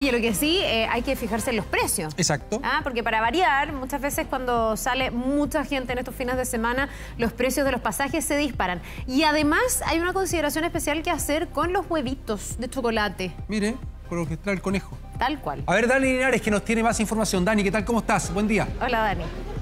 Y lo que sí, hay que fijarse en los precios. Exacto. Porque para variar, muchas veces cuando sale mucha gente en estos fines de semana, los precios de los pasajes se disparan. Y además hay una consideración especial que hacer con los huevitos de chocolate. Mire, con lo que trae el conejo. Tal cual. A ver, Dani Linares, que nos tiene más información. Dani, ¿qué tal? ¿Cómo estás? Buen día. Hola, Dani.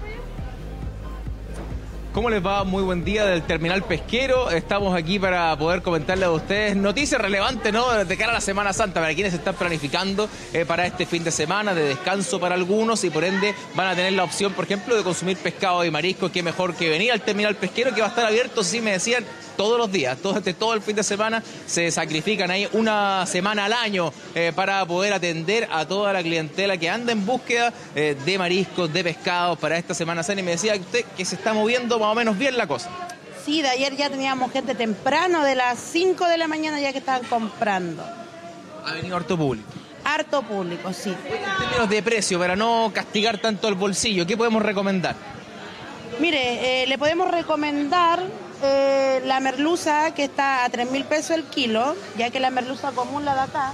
¿Cómo les va? Muy buen día del terminal pesquero. Estamos aquí para poder comentarles a ustedes noticias relevantes, ¿no? De cara a la Semana Santa, para quienes están planificando para este fin de semana, de descanso para algunos, y por ende van a tener la opción, por ejemplo, de consumir pescado y marisco. Qué mejor que venir al terminal pesquero, que va a estar abierto, sí me decían, todos los días, todo el fin de semana. Se sacrifican ahí una semana al año para poder atender a toda la clientela que anda en búsqueda de mariscos, de pescados para esta Semana Santa. Y me decía usted que se está moviendo más o menos bien la cosa. Sí, de ayer ya teníamos gente temprano, de las 5 de la mañana ya que estaban comprando. Ha venido harto público. Harto público, sí. En términos de precio, para no castigar tanto el bolsillo, ¿qué podemos recomendar? Mire, le podemos recomendar la merluza, que está a 3.000 pesos el kilo, ya que la merluza común, la de acá,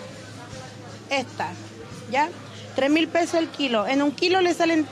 esta, ¿ya? 3.000 pesos el kilo. En un kilo le salen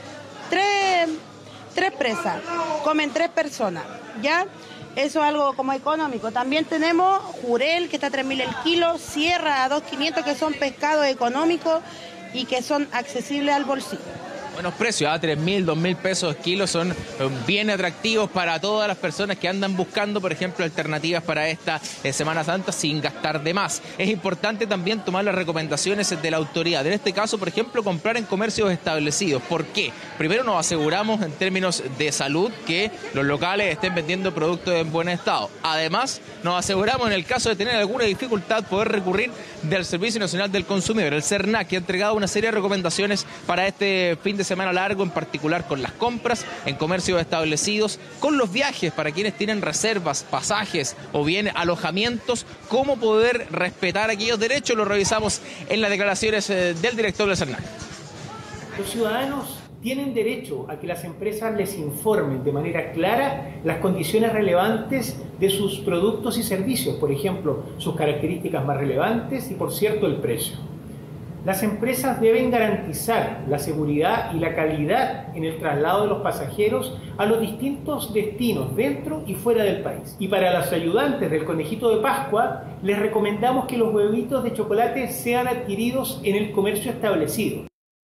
tres presas, comen 3 personas, ¿ya? Eso es algo como económico. También tenemos jurel, que está a 3.000 el kilo, sierra a 2.500, que son pescados económicos y que son accesibles al bolsillo. Buenos precios, 3.000, 2.000 pesos kilo, son bien atractivos para todas las personas que andan buscando, por ejemplo, alternativas para esta Semana Santa sin gastar de más. Es importante también tomar las recomendaciones de la autoridad. En este caso, por ejemplo, comprar en comercios establecidos. ¿Por qué? Primero, nos aseguramos en términos de salud que los locales estén vendiendo productos en buen estado. Además, nos aseguramos, en el caso de tener alguna dificultad, poder recurrir del Servicio Nacional del Consumidor, el SERNAC, que ha entregado una serie de recomendaciones para este fin de semana largo, en particular con las compras en comercios establecidos, con los viajes para quienes tienen reservas, pasajes o bien alojamientos, cómo poder respetar aquellos derechos. Lo revisamos en las declaraciones del director del SERNAC. Los ciudadanos tienen derecho a que las empresas les informen de manera clara las condiciones relevantes de sus productos y servicios, por ejemplo, sus características más relevantes y, por cierto, el precio. Las empresas deben garantizar la seguridad y la calidad en el traslado de los pasajeros a los distintos destinos dentro y fuera del país. Y para los ayudantes del conejito de Pascua, les recomendamos que los huevitos de chocolate sean adquiridos en el comercio establecido.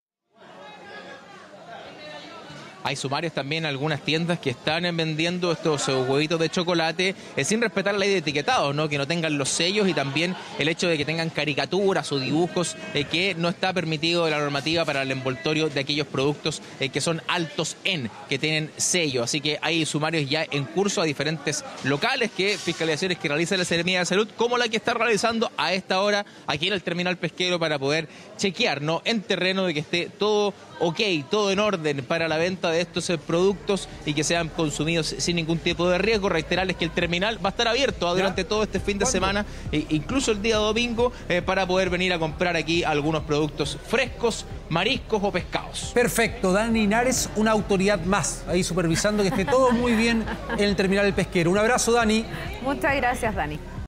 Hay sumarios también, algunas tiendas que están vendiendo estos huevitos de chocolate sin respetar la ley de etiquetado, ¿no? Que no tengan los sellos, y también el hecho de que tengan caricaturas o dibujos que no está permitido de la normativa para el envoltorio de aquellos productos que son altos en, que tienen sello. Así que hay sumarios ya en curso a diferentes locales, fiscalizaciones que realiza la Seremía de Salud, como la que está realizando a esta hora aquí en el terminal pesquero, para poder chequear, ¿no?, en terreno, de que esté todo ok, todo en orden para la venta de estos productos y que sean consumidos sin ningún tipo de riesgo. Reiterarles que el terminal va a estar abierto durante todo este fin de semana, incluso el día domingo, para poder venir a comprar aquí algunos productos frescos, mariscos o pescados. Perfecto, Dani Linares, una autoridad más, ahí supervisando que esté todo muy bien en el terminal del pesquero. Un abrazo, Dani. Muchas gracias, Dani.